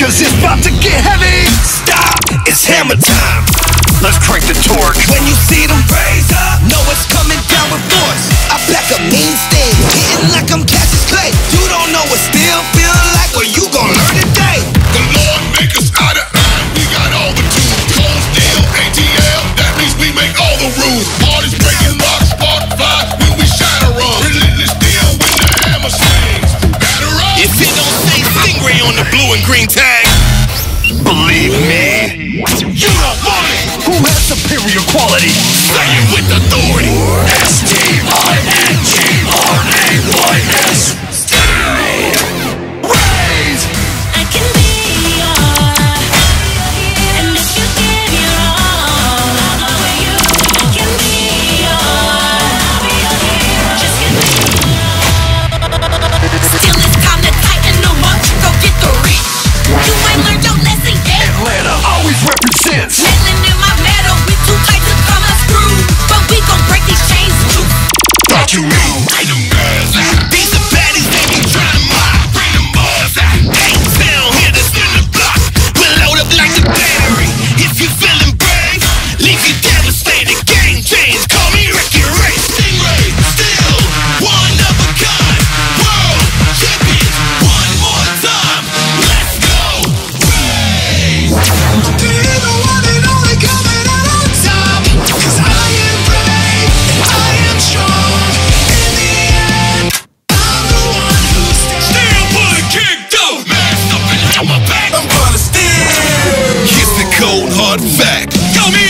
cause it's about to get heavy. Stop, it's hammer time. Let's crank the torque. When you see them raise up, know it's coming down with force. I pack a mean sting, hitting like I'm Cassius Clay. You don't know what still feel like, well you gon' learn today. The Lord make us out of iron. We got all the tools. Cold steel, ATL, that means we make all the rules. Parties breaking locks, spark fly when we shatter them. Relentless steel when the hammer swings. Batter up. If it don't say Stingray on the blue and green tag, Believe me, you don't want it. Who has superior quality? Say it with authority. S-T-I-N-G-R-A-Y-S. Stingray. Raise. I can be yours, and if you give your all, I'll go with you. I can be yours, just give me yours. Still it's time to tighten them up, go get the reach. You ain't learned your lesson yet. Atlanta always represents. Meddling in my metal, we too tight to come unscrewed, but we gon' break these chains too. Thought you knew. Bring them girls out. these are baddies, they be trying to mock. Bring them boys out. Ain't down here to spin the block. We'll load up like the battery. If you feeling brave, leave you devastated. Game change, call me Ricky Ray. Stingray, still one of a kind. World champions, one more time. Let's go. Raise. You're the one and only coming out on top. 'Cause I am brave, I am strong. In the end, I'm the one who Still pulling kick though. masked up and hammer back. I'm gonna steal. It's the cold hard fact. Call me